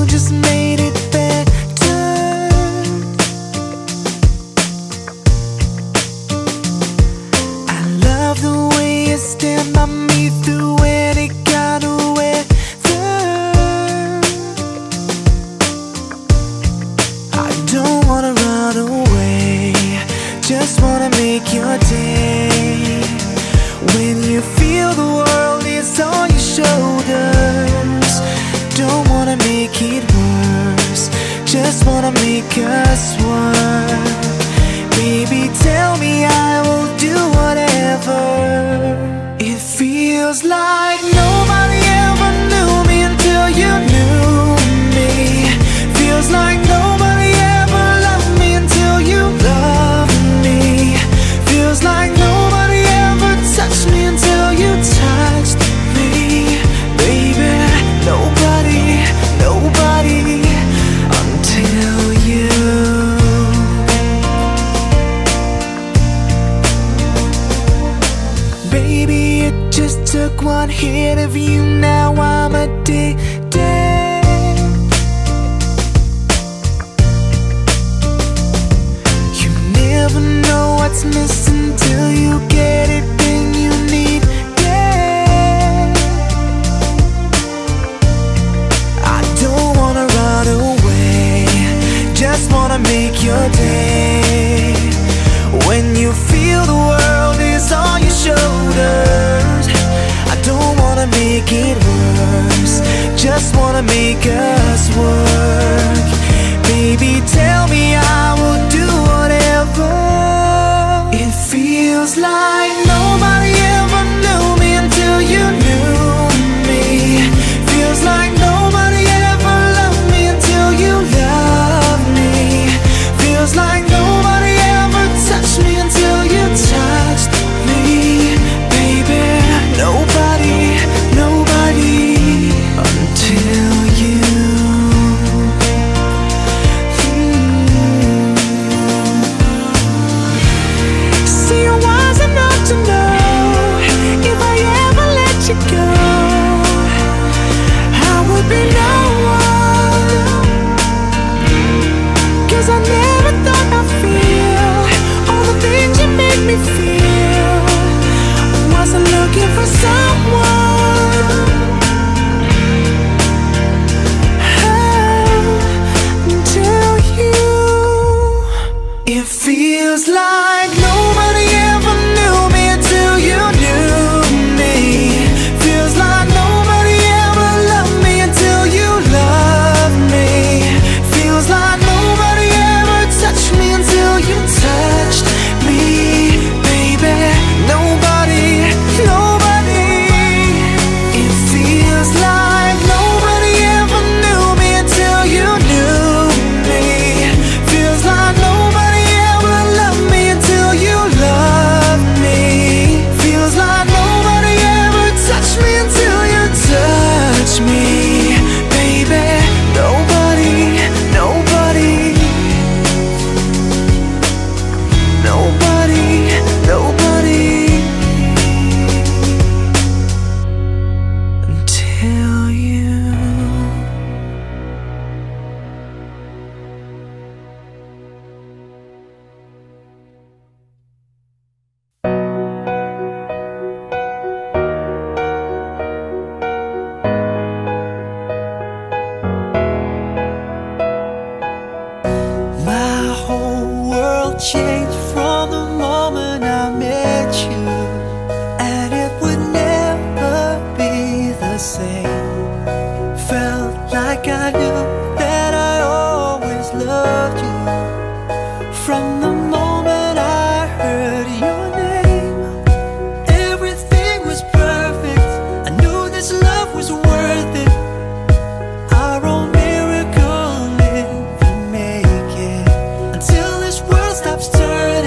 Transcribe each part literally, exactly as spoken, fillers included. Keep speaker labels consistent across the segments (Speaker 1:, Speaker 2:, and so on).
Speaker 1: just made it better. I love the way you stand by me through any kind of weather. I don't wanna run away, just wanna make your day. When you feel the world is on your shoulders, don't wanna make it worse, just wanna make us work. Baby, tell me I will do whatever. It feels like nobody ever knew me until you knew me. Feels like nobody ever loved me until you loved me. Feels like nobody ever touched me until you touched me. Baby, nobody, nobody until you. Baby, it just took one hit of you, now I'm addicted. You never know what's missing till you get it, then you need it. I don't wanna run away, just wanna make your day. When you feel the world is on your shoulders, I don't wanna make it worse, just wanna make us work. Baby, tell me I will do whatever. It feels like nobody ever knew me until you knew me. Feels like nobody ever loved me until you loved me. Feels like nobody ever touched me until you touched me. Baby, nobody, nobody until you. Mm. See, I was enough to know if I ever let you go, I would be no one. 'Cause I never thought I'd feel all the things you make me feel. Wasn't looking for someone, oh, until you. It feels like nobody ever knew me until you knew me. Feels like nobody ever loved me until you loved me. Feels like nobody ever touched me until you touched me. Baby, nobody, nobody. It feels like nobody ever knew me until you knew me. Feels like nobody ever loved me until you loved me. Feels like nobody ever touched me until you touched me. Baby, nobody, nobody, nobody, nobody until you. My whole world changed from the moment I met you, and it would never be the same. Felt like I knew that I always loved you from the moment I heard your name. Everything was perfect, I knew this love was worth it. Our own miracle, if we make it, until this world stops turning.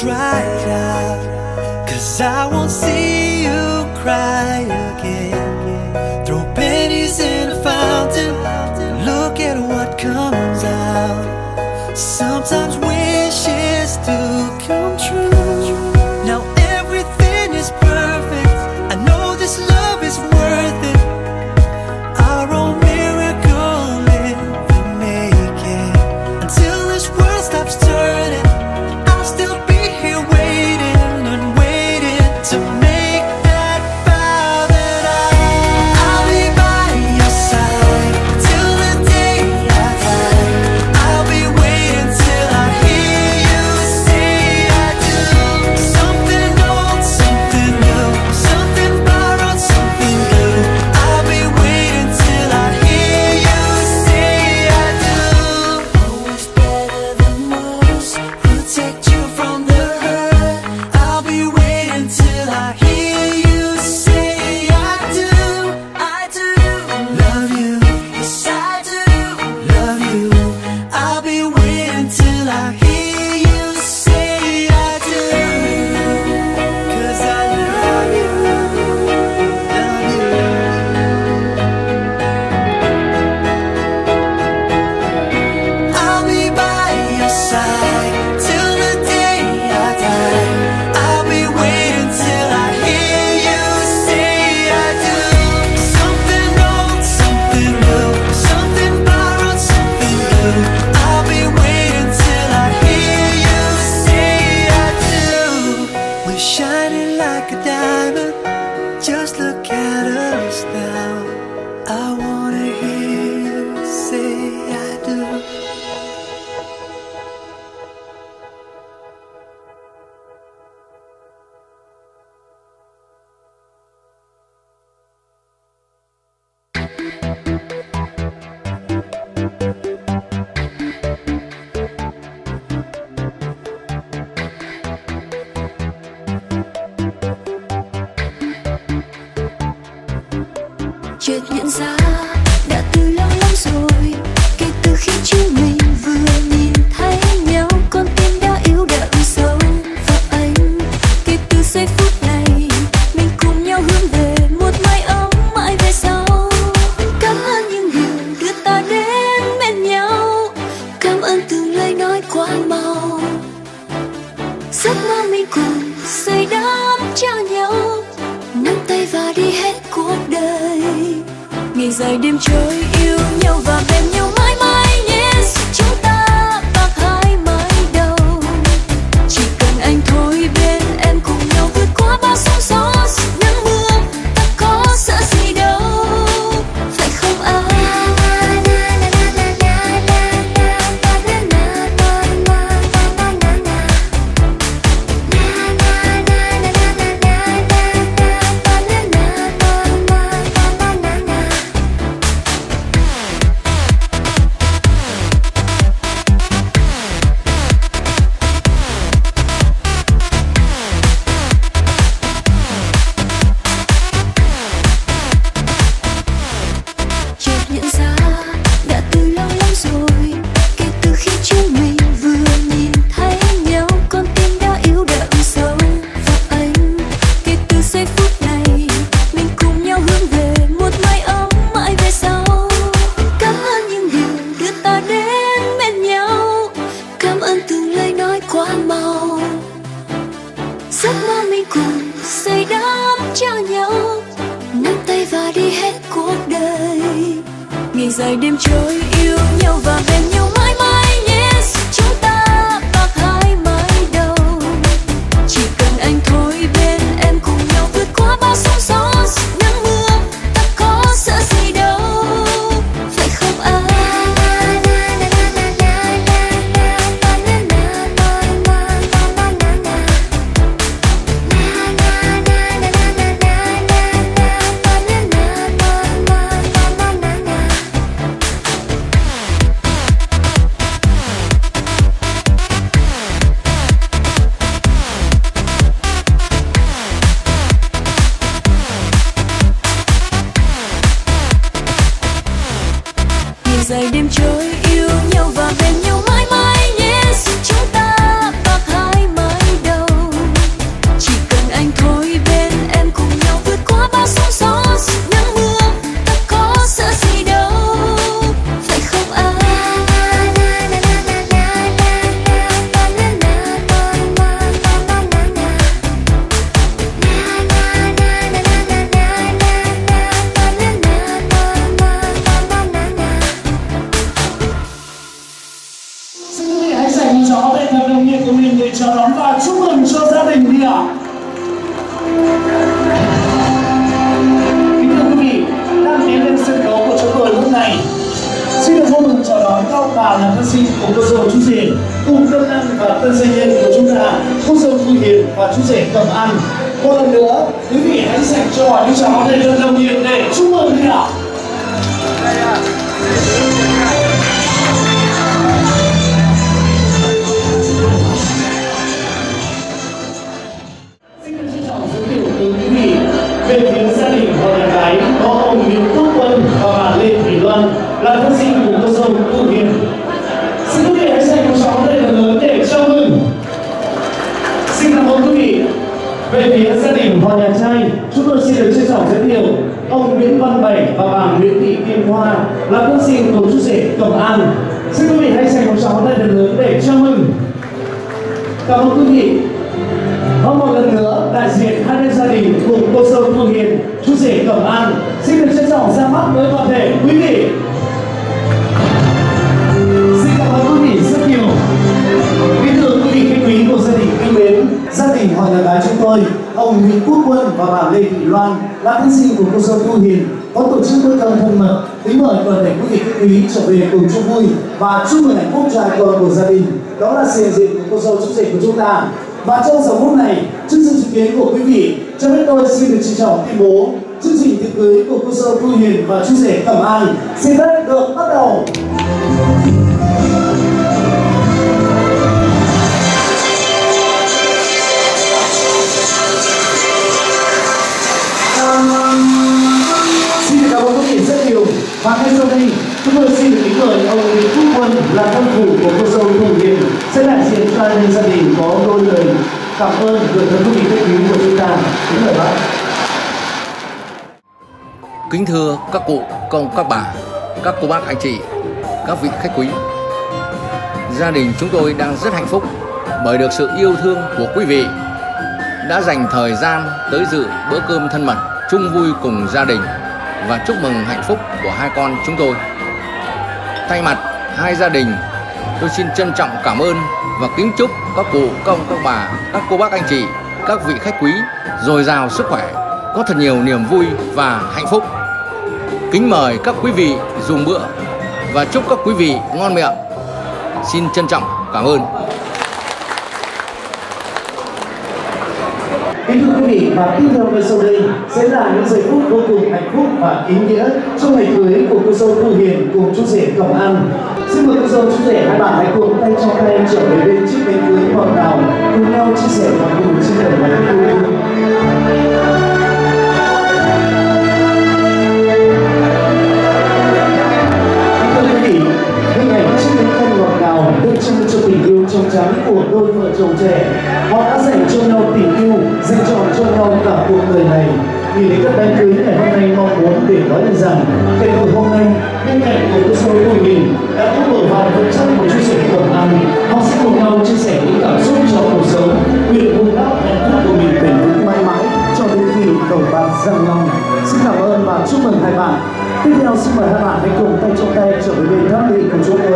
Speaker 1: dried out, 'cause I won't see you cry again. Throw pennies in a fountain, look at what comes out. Sometimes wishes do come true. Now everything is perfect, I know this love is worth it. Our own miracle in the making. Until this world stops turning, I'll still be here waiting and waiting to make that vow that I, I'll be by your side till the day I die. I'll be waiting till I hear you say I do. Something old, something new, something borrowed, something new. I'll be waiting till I hear you say I do. Always better than most, protect you from the hurt. I'll be waiting till I hear you say I do. I do love you, yes I do love you. I'll be waiting till I hear you say I do. 'Cause I love you, love you. I'll be by your side till the day I die. I'll be waiting till I hear you say I do. Something old, something new, something borrowed, something new. I'll be waiting till I hear you say I do. We're shining like a diamond, just look at us now. I wanna hear you say I do.
Speaker 2: Chợt nhận ra đã từ lâu lắm rồi, kể từ khi chúng mình vừa nhìn thấy nhau, con tim đã yếu đậm sâu vào anh. Kể từ giây phút này mình cùng nhau hướng về một mái ấm mãi về sau. Cảm ơn những điều đưa ta đến bên nhau, cảm ơn từng lời nói quá mau. Giấc mơ mình cùng xây đắp cho nhau, nắm tay và đi hết cuộc đời. Ngày dài đêm trôi yêu nhau và bên nhau mãi mãi nhé. Chúng ta bạc hai mái đầu, chỉ cần anh thôi bên em cùng nhau vượt qua bao sóng gió nắng mưa. Ta có sợ gì đâu, phải không anh? Dài đêm trôi yêu nhau và bên nhau mãi mãi nhé. Chúng ta bạc hai mái đầu, chỉ cần anh thôi bên em cùng nhau vượt qua bao sóng gió nắng mưa. Ta có sợ gì đâu, phải không anh? Dài đêm trôi yêu nhau và bên nhau mãi mãi nhé. Chúng ta bạc hai mái đầu,
Speaker 3: chào đón và chúc mừng cho gia đình đi ạ. Kính thưa quý vị, đang tiến lên sân khấu của chúng tôi lúc này, xin được vui mừng chào đón các ông bà là thân sinh của cô dâu chú rể cùng tân lang và tân gia nhân của chúng ta, cô dâu Thu Hiền và chú rể Cẩm An. Một lần nữa, quý vị hãy dành cho những tràng pháo tay thật nồng nhiệt để chúc mừng đi ạ. Về phía gia đình và nhà gái có ông Nguyễn Quốc Quân và bà Lê Thủy Loan là thân sinh của cô dâu Thu Hiền. Xin quý vị hãy dành một tràng tay thật lớn để chào mừng. Xin cảm ơn quý vị. Về phía gia đình và nhà trai, chúng tôi xin được trân trọng giới thiệu ông Nguyễn Văn Bảy và bà Nguyễn Thị Kim Hoa là thân sinh của chú rể Cẩm An. Xin quý vị hãy dành một tràng tay thật lớn để chào mừng. Cảm ơn quý vị. Và một lần nữa, đại diện hai bên gia đình cùng cô dâu Thu Hiền, chú rể Cẩm An xin được trân trọng ra mắt với toàn thể quý vị. Xin cảm ơn quý vị rất nhiều. Kính thưa quý vị khách quý của gia đình kính mến, gia đình họ nhà gái chúng tôi, ông Nguyễn Quốc Quân và bà Lê Thị Loan là thân sinh của cô dâu Thu Hiền có tổ chức bữa cơm thân mật. Kính mời toàn thể quý vị khách quý trở về cùng chung vui và chúc mừng hạnh phúc trai con của gia đình. Đó là sự hiện diện của cô dâu chú rể của chúng ta. Và trong giờ phút này, trước sự chứng kiến của quý vị, cho phép tôi xin được trân trọng tuyên bố chương trình tiệc cưới của cô dâu Thu Hiền và chú rể Cẩm An xin phép được bắt đầu. Xin cảm ơn quý vị rất nhiều. Và ngay sau đây, chúng tôi xin được kính mời ông Nguyễn Quốc Quân là thân phụ của cô dâu Thu Hiền sẽ đại diện cho hai bên gia đình có đôi lời cảm ơn gửi tới quý vị khách quý của chúng ta. Kính mời bác.
Speaker 4: Kính thưa các cụ, các ông, các bà, các cô bác, anh chị, các vị khách quý, gia đình chúng tôi đang rất hạnh phúc bởi được sự yêu thương của quý vị đã dành thời gian tới dự bữa cơm thân mật chung vui cùng gia đình và chúc mừng hạnh phúc của hai con chúng tôi. Thay mặt hai gia đình, tôi xin trân trọng cảm ơn và kính chúc các cụ, các ông, các bà, các cô bác, anh chị, các vị khách quý dồi dào sức khỏe, có thật nhiều niềm vui và hạnh phúc. Kính mời các quý vị dùng bữa và chúc các quý vị ngon miệng. Xin trân trọng cảm ơn.
Speaker 3: Kính thưa quý vị, và tiếp theo ngay sau đây sẽ là những giây phút vô cùng hạnh phúc và ý nghĩa trong ngày cưới của cô dâu Thu Hiền cùng chú rể Cẩm An. Xin mời cô dâu chú rể hai bạn hãy cùng tay trong tay trở về bên chiếc váy cưới ngọt ngào, cùng nhau chia sẻ và cùng chia sẻ với yêu thương. Hình ảnh chiếc bánh thân ngọt ngào tượng trưng cho tình yêu trong trắng của đôi vợ chồng trẻ. Họ đã dành cho nhau tình yêu, dành trọn cho nhau cả cuộc đời này. Vì lễ cắt bánh cưới ngày hôm nay mong muốn để nói được rằng kể từ hôm nay, bên cạnh của cô dâu Thu Hiền đã có một vài vật chất của chú rể Cẩm An. Họ sẽ cùng nhau chia sẻ những cảm xúc cho cuộc sống, nguyện vun đắp hạnh phúc của mình bền vững mãi mãi cho đến khi đầu bạc răng long. Xin cảm ơn và chúc mừng hai bạn. Tiếp theo xin mời hai bạn hãy cùng tay trong tay trở về bên tháp vị của chúng tôi.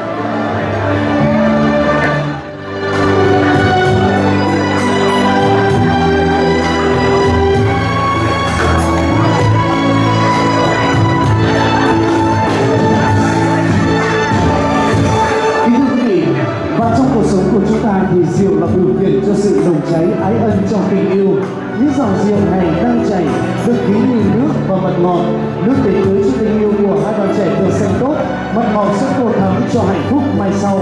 Speaker 3: Kính thưa quý vị, và trong cuộc sống của chúng ta thì rượu là biểu hiện cho sự nồng cháy ái ân trong tình yêu. Những dòng rượu này đang chảy, được ví như nước và mật ngọt. Nước để tưới cho tình yêu của hai bạn trẻ tươi xanh tốt, mật ngọt sẽ tô thắm cho hạnh phúc mai sau.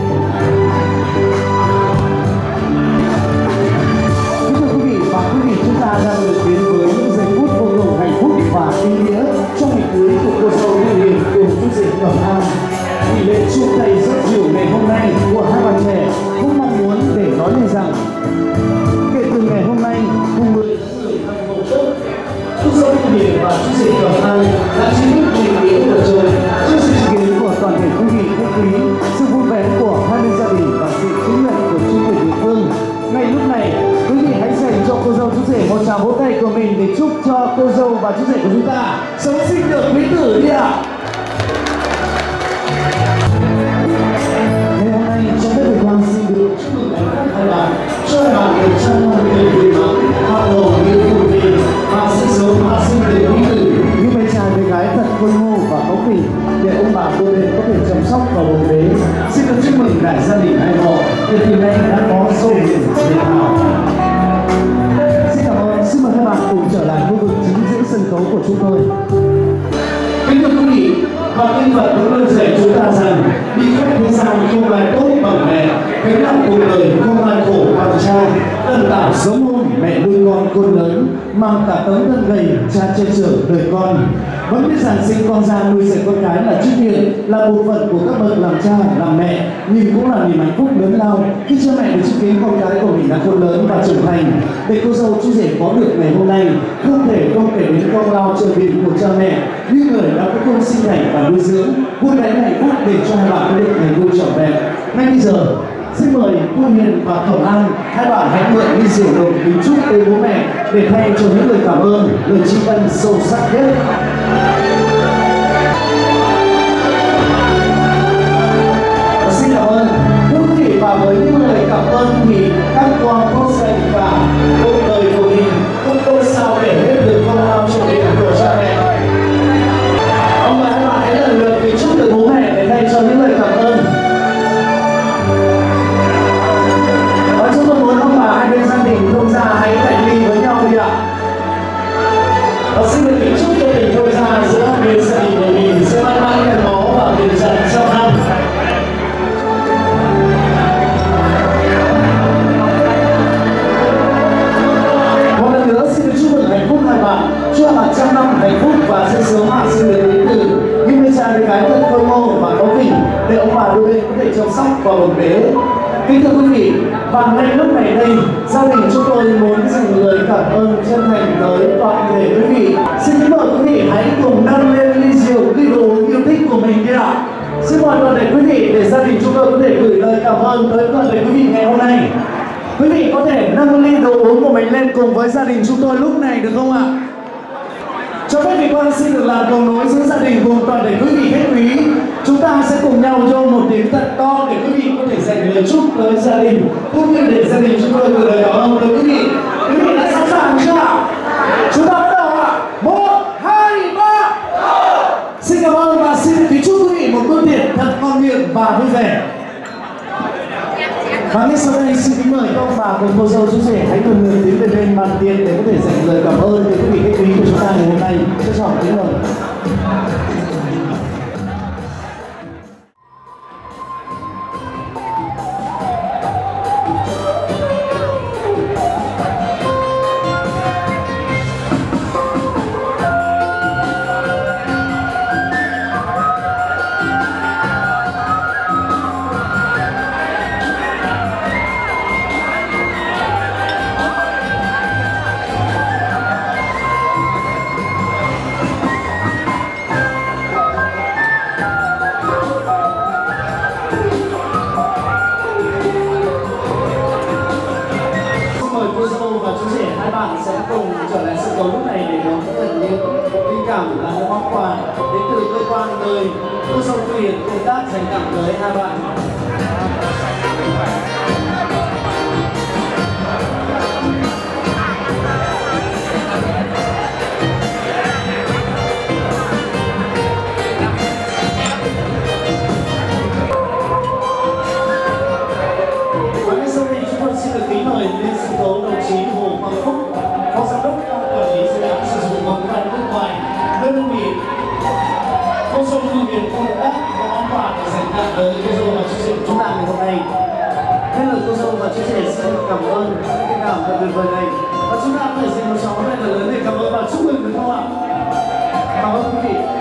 Speaker 3: Kính thưa quý vị, và quý vị chúng ta đang được đến với những giây phút vô cùng hạnh phúc và ý nghĩa trong ngày cưới của cô dâu Thu Hiền cùng chú rể Cẩm An. Vì lễ chia tay rất rượu ngày hôm nay của hai bạn trẻ cũng mong muốn để nói lên rằng kể từ ngày hôm nay, mùng mười tháng mười năm mậu Tuất, cô dâu Thu Hiền và chú rể Cẩm An đã chính thức định nghĩa vợ chồng. Trước sự chứng kiến của toàn thể quý vị khách quý, sự vui vẻ của hai bên gia đình và sự chứng nhận của chính quyền địa phương, ngay lúc này quý vị hãy dành cho cô dâu chú rể một tràng vỗ tay của mình để chúc cho cô dâu và chú rể của chúng ta sống sinh được quý tử đi ạ. Ngày hôm nay trong bếp Việt Quang xin được chúc mừng các hai bạn viên có thể chăm sóc và bầu bế. Xin được chúc mừng đại gia đình hai họ, vì từ nay đã có dấu hiệu dễ hào. Xin cảm ơn, xin mời các bạn cùng trở lại khu vực chính giữa sân khấu của chúng tôi. Kính thưa quý vị, và kinh Phật cũng luôn dạy chúng ta rằng đi khắp thế gian không ai tốt bằng mẹ, gánh nặng cuộc đời không ai khổ bằng cha. Tân tạo giống hôn mẹ nuôi con khôn lớn, mang cả tấm thân gầy cha che chở đời con. Vẫn biết rằng sinh con ra nuôi dạy con cái là trách nhiệm, là một phận của các bậc làm cha làm mẹ, nhưng cũng là niềm hạnh phúc lớn lao khi cha mẹ được chứng kiến con cái của mình đã khôn lớn và trưởng thành. Để cô dâu chú rể có được ngày hôm nay, không thể không kể đến công lao trời biển của cha mẹ, như người đã có công sinh thành và nuôi dưỡng, vui vẻ hạnh phúc để cho hai bạn có được ngày vui trọn vẹn. Ngay bây giờ, xin mời cô Hiền và Cẩm An, hai bạn hãy mượn ly rượu đồng kính chúc tới bố mẹ để thay cho những lời cảm ơn, lời tri ân sâu sắc nhất. Xin cảm ơn. Thưa quý vị, và với những lời cảm ơn thì các con có dạy cả cuộc đời của mình không tôi sao để hết được công lao trách nhiệm của cha mẹ. Ông bà hai bạn hãy lần lượt kính chúc tới bố mẹ để thay cho những lời cảm ơn. Và chúng tôi muốn ông bà hai bên gia đình thông gia hãy cạnh ly với nhau đi ạ. Và xin được kính chúc cho tình thông gia giữa hai bên gia đình của mình sẽ mãi mãi gắn bó và bền chặt trong năm. Một lần nữa xin được chúc mừng hạnh phúc hai bạn, chúc hai bạn trăm năm hạnh phúc và sẽ sớm hạ sinh được đến từ những đứa trai đứa gái thật khôi ngô và có kỉnh để ông bà đôi bên có thể chăm sóc và bồng bế. Kính thưa quý vị, và ngay lúc này đây, gia đình chúng tôi muốn dành lời cảm ơn chân thành tới toàn thể quý vị. Xin kính mời quý vị hãy cùng nâng lên ly rượu, ly đồ uống yêu thích của mình đi ạ. Xin mời toàn thể quý vị để gia đình chúng tôi có thể gửi lời cảm ơn tới toàn thể quý vị ngày hôm nay. Quý vị có thể nâng ly đồ uống của mình lên cùng với gia đình chúng tôi lúc này được không ạ? Cho phép vị quan xin được làm cầu nối giữa gia đình cùng toàn thể quý vị khách quý. Chúng ta sẽ cùng nhau cho một tiếng thật to để quý vị có thể dành lời chúc tới gia đình, cũng như để gia đình chúng tôi gửi lời cảm ơn tới quý vị. Quý vị đã sẵn sàng chưa ạ? Chúng ta bắt đầu ạ. Một, hai, ba. Xin cảm ơn và xin kính chúc quý vị một bữa tiệc thật ngon miệng và vui vẻ. Và ngay sau đây xin kính mời các ông bà cùng cô dâu chú rể hãy cùng người tiến về bên bàn tiệc để có thể dành lời cảm ơn tới quý vị khách quý của chúng ta ngày hôm nay. Trân trọng kính mời. Cảm ơn quý vị.